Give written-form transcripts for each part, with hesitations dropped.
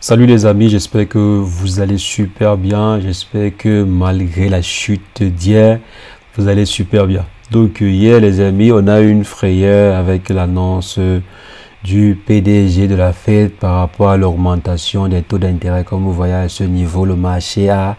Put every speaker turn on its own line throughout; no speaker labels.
Salut les amis, j'espère que vous allez super bien. J'espère que malgré la chute d'hier, vous allez super bien. Donc hier les amis, on a eu une frayeur avec l'annonce du PDG de la Fed par rapport à l'augmentation des taux d'intérêt. Comme vous voyez à ce niveau, le marché a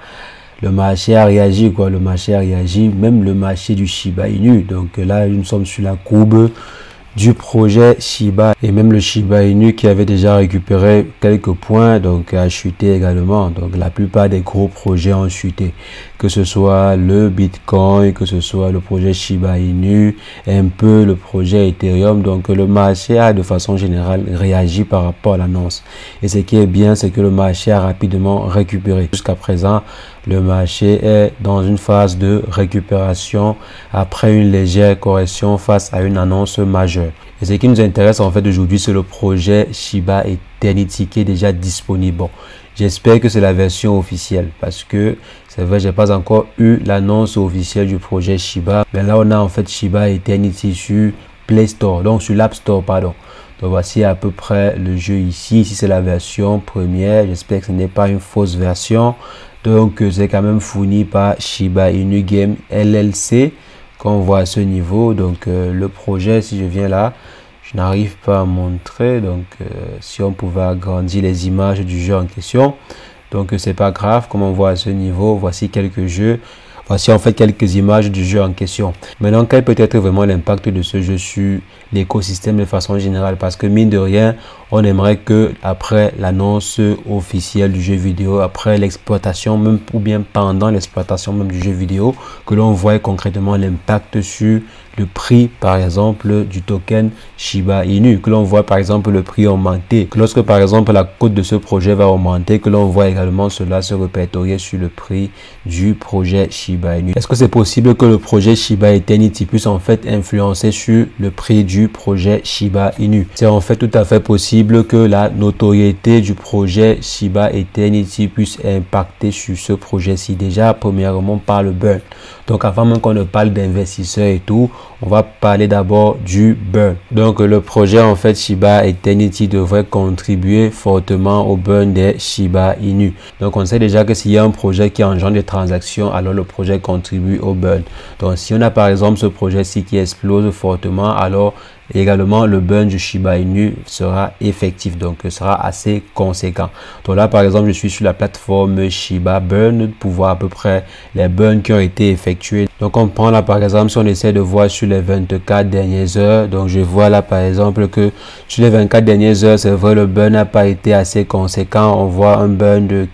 réagi quoi. Le marché a réagi, même le marché du Shiba Inu. Donc là, nous sommes sur la courbe du projet Shiba, et même le Shiba Inu qui avait déjà récupéré quelques points donc a chuté également. Donc la plupart des gros projets ont chuté, que ce soit le Bitcoin, que ce soit le projet Shiba Inu, un peu le projet Ethereum. Donc le marché a de façon générale réagi par rapport à l'annonce, et ce qui est bien, c'est que le marché a rapidement récupéré. Jusqu'à présent, le marché est dans une phase de récupération après une légère correction face à une annonce majeure. Et ce qui nous intéresse en fait aujourd'hui, c'est le projet Shiba Eternity qui est déjà disponible. Bon, j'espère que c'est la version officielle, parce que c'est vrai, j'ai pas encore eu l'annonce officielle du projet Shiba. Mais là, on a en fait Shiba Eternity sur Play Store, donc sur l'App Store, pardon. Donc voici à peu près le jeu ici. Ici, c'est la version première. J'espère que ce n'est pas une fausse version. Donc, c'est quand même fourni par Shiba Inu Game LLC, qu'on voit à ce niveau. Donc, le projet, si je viens là, je n'arrive pas à montrer. Donc, si on pouvait agrandir les images du jeu en question. Donc, c'est pas grave. Comme on voit à ce niveau, voici quelques jeux. Voici en fait quelques images du jeu en question. Maintenant, quel peut être vraiment l'impact de ce jeu sur l'écosystème de façon générale? Parce que mine de rien, on aimerait que après l'annonce officielle du jeu vidéo, après l'exploitation même, ou bien pendant l'exploitation même du jeu vidéo, que l'on voit concrètement l'impact sur le prix par exemple du token Shiba Inu, que l'on voit par exemple le prix augmenter, que lorsque par exemple la cote de ce projet va augmenter, que l'on voit également cela se répertorier sur le prix du projet Shiba Inu. Est-ce que c'est possible que le projet Shiba Eternity puisse en fait influencer sur le prix du projet Shiba Inu? C'est en fait tout à fait possible que la notoriété du projet Shiba Eternity puisse impacter sur ce projet-ci. Déjà, premièrement, par le burn. Donc avant même qu'on ne parle d'investisseurs et tout, on va parler d'abord du burn. Donc le projet en fait Shiba Eternity devrait contribuer fortement au burn des Shiba Inu. Donc on sait déjà que s'il y a un projet qui engendre des transactions, alors le projet contribue au burn. Donc si on a par exemple ce projet-ci qui explose fortement, alors également le burn du Shiba Inu sera effectif, donc sera assez conséquent. Donc là par exemple, je suis sur la plateforme Shiba Burn pour voir à peu près les burns qui ont été effectués. Donc on prend là par exemple, si on essaie de voir sur les 24 dernières heures, donc je vois là par exemple que sur les 24 dernières heures, c'est vrai, le burn n'a pas été assez conséquent. On voit un burn de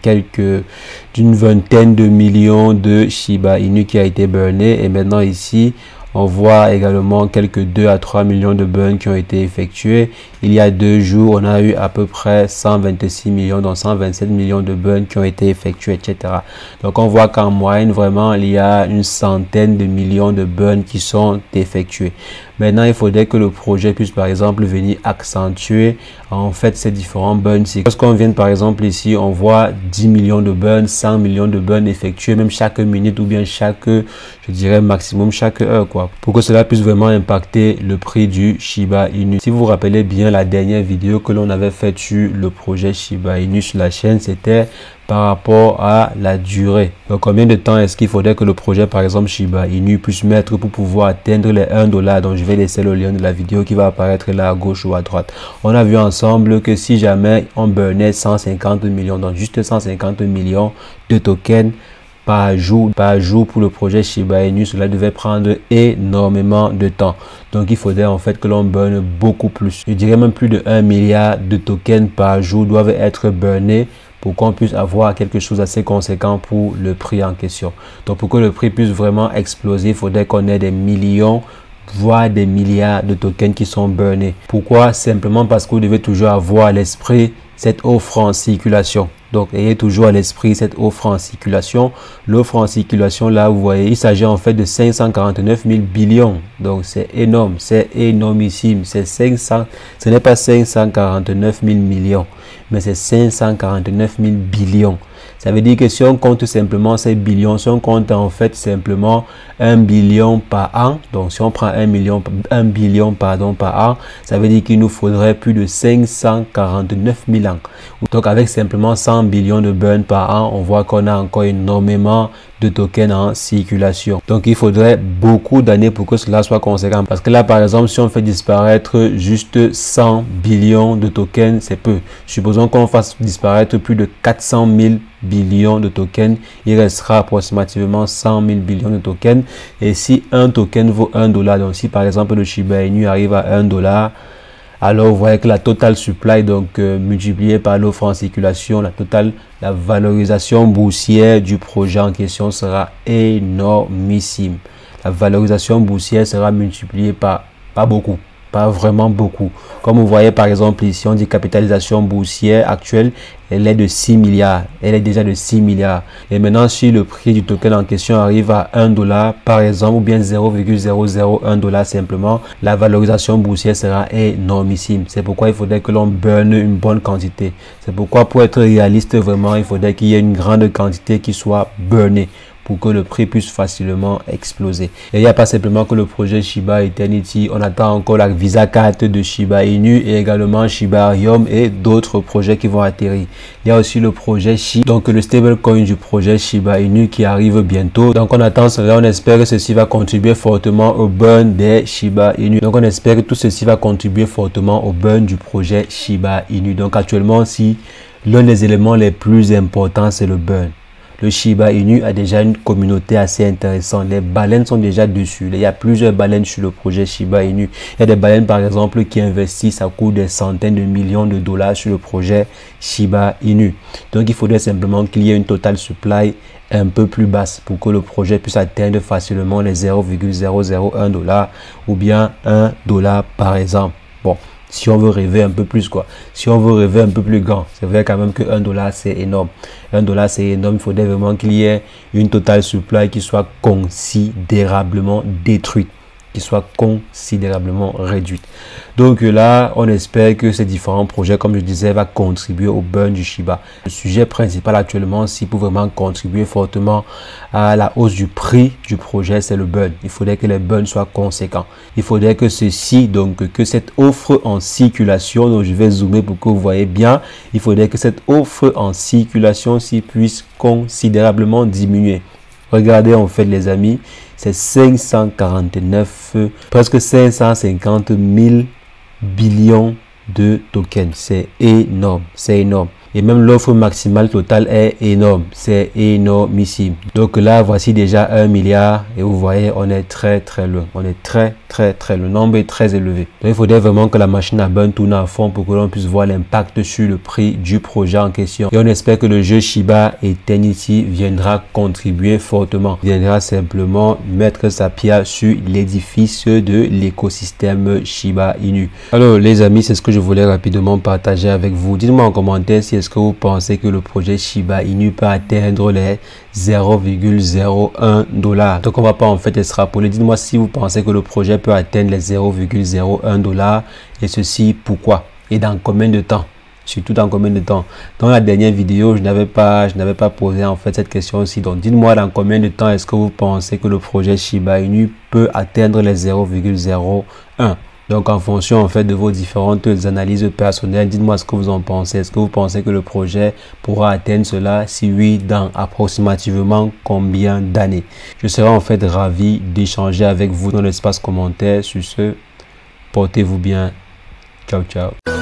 d'une vingtaine de millions de Shiba Inu qui a été burné, et maintenant ici on voit également quelques 2 à 3 millions de burns qui ont été effectués. Il y a 2 jours, on a eu à peu près 126 millions, donc 127 millions de burns qui ont été effectués, etc. Donc on voit qu'en moyenne, vraiment, il y a une centaine de millions de burns qui sont effectués. Maintenant, il faudrait que le projet puisse, par exemple, venir accentuer en fait ces différents burns. Lorsqu'on vient, par exemple, ici, on voit 10 millions de burns, 100 millions de burns effectués, même chaque minute ou bien chaque, je dirais, maximum chaque heure, quoi, pour que cela puisse vraiment impacter le prix du Shiba Inu. Si vous vous rappelez bien, la dernière vidéo que l'on avait faite sur le projet Shiba Inu sur la chaîne, c'était par rapport à la durée. Donc combien de temps est-ce qu'il faudrait que le projet par exemple Shiba Inu puisse mettre pour pouvoir atteindre les 1 $? Donc je vais laisser le lien de la vidéo qui va apparaître là à gauche ou à droite. On a vu ensemble que si jamais on burnait 150 millions, donc juste 150 millions de tokens par jour pour le projet Shiba Inu, cela devait prendre énormément de temps. Donc il faudrait en fait que l'on burne beaucoup plus. Je dirais même plus de 1 milliard de tokens par jour doivent être burnés pour qu'on puisse avoir quelque chose d'assez conséquent pour le prix en question. Donc pour que le prix puisse vraiment exploser, il faudrait qu'on ait des millions, voire des milliards de tokens qui sont burnés. Pourquoi? Simplement parce que vous devez toujours avoir à l'esprit cette offre en circulation. Donc, ayez toujours à l'esprit cette offre en circulation. L'offre en circulation, là, vous voyez, il s'agit en fait de 549 000 billions. Donc, c'est énorme, c'est énormissime. C'est 500, ce n'est pas 549 000 millions, mais c'est 549 000 billions. Ça veut dire que si on compte simplement ces billions, si on compte en fait simplement 1 billion par an, donc si on prend 1 billion par an, ça veut dire qu'il nous faudrait plus de 549 000 ans. Donc avec simplement 100 billions de burn par an, on voit qu'on a encore énormément de tokens en circulation. Donc il faudrait beaucoup d'années pour que cela soit conséquent. Parce que là, par exemple, si on fait disparaître juste 100 billions de tokens, c'est peu. Supposons qu'on fasse disparaître plus de 400 000 billions de tokens, il restera approximativement 100 000 billions de tokens. Et si un token vaut $1, donc si par exemple le Shiba Inu arrive à $1, alors vous voyez que la total supply, donc multipliée par l'offre en circulation, la valorisation boursière du projet en question sera énormissime. La valorisation boursière sera multipliée par pas beaucoup, pas vraiment beaucoup. Comme vous voyez par exemple ici, on dit capitalisation boursière actuelle, elle est de 6 milliards. Elle est déjà de 6 milliards. Et maintenant, si le prix du token en question arrive à $1 par exemple, ou bien 0,001$ simplement, la valorisation boursière sera énormissime. C'est pourquoi il faudrait que l'on burn une bonne quantité. C'est pourquoi pour être réaliste vraiment, il faudrait qu'il y ait une grande quantité qui soit burnée pour que le prix puisse facilement exploser. Et il n'y a pas simplement que le projet Shiba Eternity, on attend encore la Visa Card de Shiba Inu et également Shibarium et d'autres projets qui vont atterrir. Il y a aussi le projet Shi, donc le stablecoin du projet Shiba Inu qui arrive bientôt. Donc on attend cela, on espère que ceci va contribuer fortement au burn des Shiba Inu. Donc on espère que tout ceci va contribuer fortement au burn du projet Shiba Inu. Donc actuellement, si l'un des éléments les plus importants, c'est le burn. Le Shiba Inu a déjà une communauté assez intéressante. Les baleines sont déjà dessus. Il y a plusieurs baleines sur le projet Shiba Inu. Il y a des baleines par exemple qui investissent à coût des centaines de millions de dollars sur le projet Shiba Inu. Donc il faudrait simplement qu'il y ait une total supply un peu plus basse pour que le projet puisse atteindre facilement les 0,001$ ou bien $1 par exemple. Bon, si on veut rêver un peu plus quoi, si on veut rêver un peu plus grand, c'est vrai quand même que $1 c'est énorme. $1 c'est énorme, il faudrait vraiment qu'il y ait une total supply qui soit considérablement détruite, qui soit considérablement réduite. Donc là, on espère que ces différents projets, comme je disais, vont contribuer au burn du Shiba. Le sujet principal actuellement, s'il peut vraiment contribuer fortement à la hausse du prix du projet, c'est le burn. Il faudrait que les burns soient conséquents. Il faudrait que ceci, donc que cette offre en circulation, donc je vais zoomer pour que vous voyez bien, il faudrait que cette offre en circulation puisse considérablement diminuer. Regardez en fait les amis, c'est 549, presque 550 000 billions de tokens. C'est énorme, c'est énorme. Et même l'offre maximale totale est énorme, c'est énormissime. Donc là, voici déjà 1 milliard et vous voyez, on est très loin. On est très loin. Le nombre est très élevé. Donc il faudrait vraiment que la machine à burn tourne à fond pour que l'on puisse voir l'impact sur le prix du projet en question. Et on espère que le jeu Shiba Eternity viendra contribuer fortement. Viendra simplement mettre sa pierre sur l'édifice de l'écosystème Shiba Inu. Alors les amis, c'est ce que je voulais rapidement partager avec vous. Dites-moi en commentaire si est-ce que vous pensez que le projet Shiba Inu peut atteindre les 0,01$. Donc on va pas en fait extrapoler. Dites-moi si vous pensez que le projet peut atteindre les 0,01$ et ceci pourquoi et dans combien de temps. Surtout dans combien de temps. Dans la dernière vidéo, je n'avais pas posé en fait cette question aussi. Donc dites-moi dans combien de temps est-ce que vous pensez que le projet Shiba Inu peut atteindre les 0,01$. Donc en fonction en fait de vos différentes analyses personnelles, dites-moi ce que vous en pensez. Est-ce que vous pensez que le projet pourra atteindre cela? Si oui, dans approximativement combien d'années? Je serai en fait ravi d'échanger avec vous dans l'espace commentaire. Sur ce, portez-vous bien. Ciao, ciao.